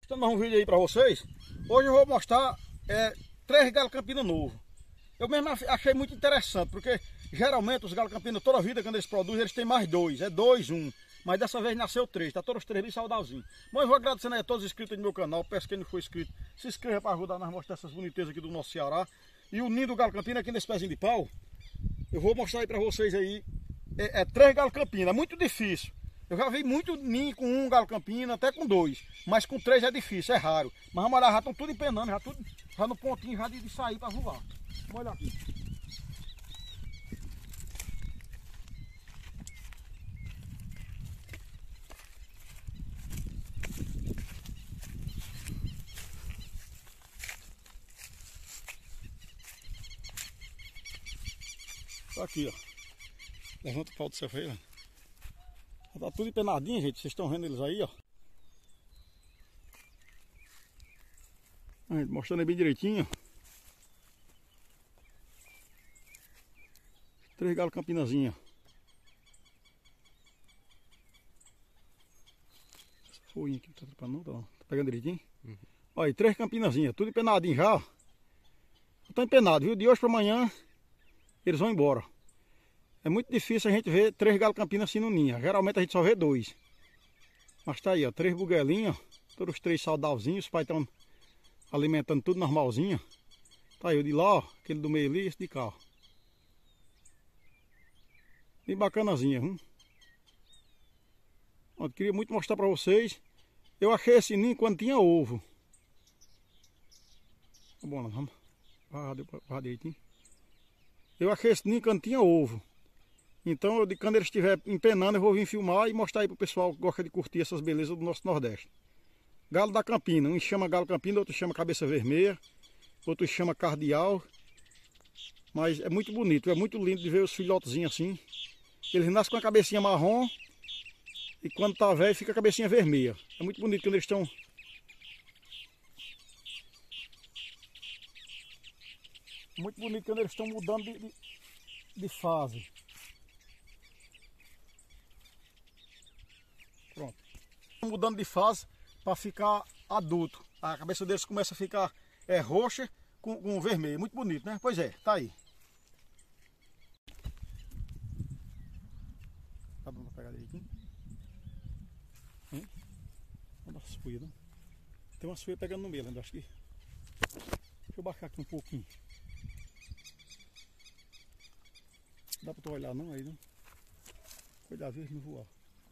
Então mais um vídeo aí pra vocês. Hoje eu vou mostrar 3 galos campinas novos. Eu mesmo achei muito interessante, porque geralmente os galos campinas toda a vida quando eles produzem, eles têm mais 2, é 2, 1. Mas dessa vez nasceu 3, tá todos os 3 ali saudáveis. Mas eu vou agradecendo aí a todos os inscritos no meu canal. Peço que quem não for inscrito, se inscreva para ajudar nós a mostrar essas bonitezas aqui do nosso Ceará. E o ninho do galo campina aqui nesse pezinho de pau, eu vou mostrar aí para vocês aí. 3 galos campinas, é muito difícil. Eu já vi muito ninho com 1 galo campina, até com 2. Mas com 3 é difícil, é raro. Mas vamos olhar, já estão tudo empenando, já no pontinho já de sair para voar. Vamos olhar aqui. Aqui, ó. Levanta o pau do seu feio, ó. Tá tudo empenadinho, gente. Vocês estão vendo eles aí, ó. Mostrando aí bem direitinho. 3 galos campinazinhos. Essa folhinha aqui não tá atrapalhando, não, tá pegando direitinho? Uhum. Olha aí, 3 campinazinhas, tudo empenadinho já. Estão empenados, viu? De hoje para amanhã eles vão embora. É muito difícil a gente ver 3 galos campinas assim no ninho. Geralmente a gente só vê 2. Mas tá aí, ó, 3 buguelinhos, todos os 3 saudávelzinhos. Os pais estão alimentando tudo normalzinho. Tá aí o de lá, ó, aquele do meio ali e esse de cá. Bem bacanazinha, viu? Eu queria muito mostrar pra vocês. Eu achei esse ninho quando tinha ovo. Tá bom, vamos barrar direitinho. Eu achei esse ninho quando tinha ovo. Então, quando ele estiver empenando, eu vou vir filmar e mostrar aí pro pessoal que gosta de curtir essas belezas do nosso Nordeste. Galo da Campina, um chama galo campina, outro chama cabeça vermelha, outro chama cardeal. Mas é muito bonito, é muito lindo de ver os filhotezinhos assim. Eles nascem com a cabecinha marrom e quando tá velho fica a cabecinha vermelha. É muito bonito quando eles estão... Muito bonito quando eles estão mudando de fase. Pronto. Mudando de fase para ficar adulto. A cabeça deles começa a ficar roxa com vermelho. Muito bonito, né? Pois é, tá aí. Tá dando pra pegar direitinho? Olha as folhas, né? Tem umas folhas pegando no meio, né? Acho que... Deixa eu baixar aqui um pouquinho. Dá pra tu olhar não aí, não? Cuidado, viu? Eles não voar.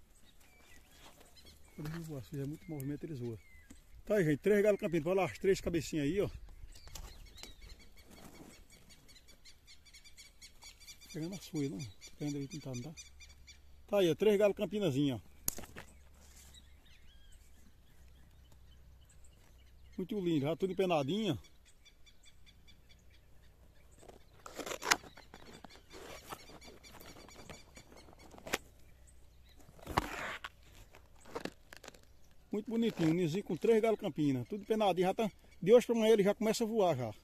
Quando eles não voar, se fizer muito movimento, eles voam. Tá aí, gente, 3 galos campinos. Olha lá as 3 cabecinhas aí, ó. Pegando as folhas, não? Pegando aí, não tá? Tá aí, ó, 3 galos campinazinhos, ó. Muito lindo, já tudo empenadinho. Muito bonitinho, um ninhozinho com 3 galos campinas, tudo empenadinho, já tá, de hoje para amanhã ele já começa a voar já.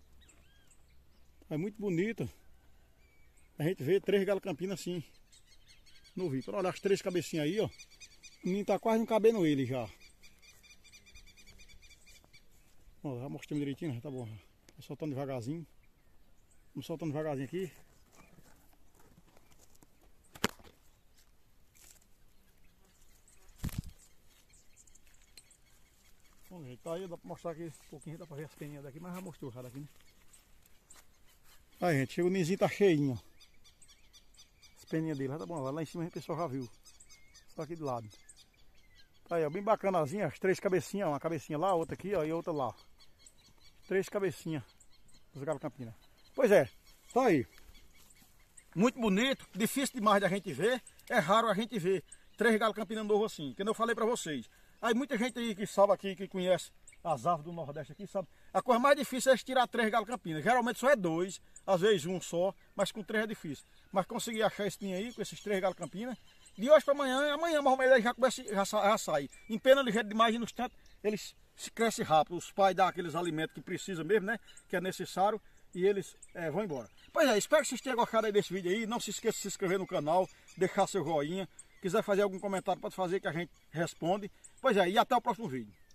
É muito bonito a gente vê 3 galos campinas assim no vídeo. Olha as 3 cabecinhas aí, ó. O ninho tá quase não cabendo ele já. Ó, já mostrei direitinho, já tá bom. Vou soltando devagarzinho. Vamos soltando devagarzinho aqui. Bom, gente, tá aí, dá pra mostrar aqui um pouquinho, dá pra ver as peninhas daqui, mas já mostrou já daqui, né? Aí, gente, o ninhozinho tá cheinho, ó. As peninhas dele, já tá bom, lá em cima a gente pessoal já viu. Só aqui do lado. Tá aí, ó, bem bacanazinha, as 3 cabecinhas, uma cabecinha lá, outra aqui, ó, e outra lá. 3 cabecinhas dos galos campinas. Pois é, tá aí. Muito bonito, difícil demais da gente ver, é raro a gente ver 3 galos campinas novos assim, que eu falei pra vocês. Aí muita gente aí que sabe aqui, que conhece as aves do Nordeste aqui, sabe? A coisa mais difícil é tirar 3 galos campinas. Geralmente só é 2, às vezes 1 só, mas com 3 é difícil. Mas consegui achar esse ninho aí, com esses 3 galos campinas. De hoje para amanhã mais ou menos ele já começa já sai. Empena ligeiro demais e no instante eles se crescem rápido. Os pais dão aqueles alimentos que precisa mesmo, né? Que é necessário e eles vão embora. Pois é, espero que vocês tenham gostado aí desse vídeo aí. Não se esqueça de se inscrever no canal, deixar seu joinha. Quiser fazer algum comentário, pode fazer que a gente responde. Pois é, e até o próximo vídeo.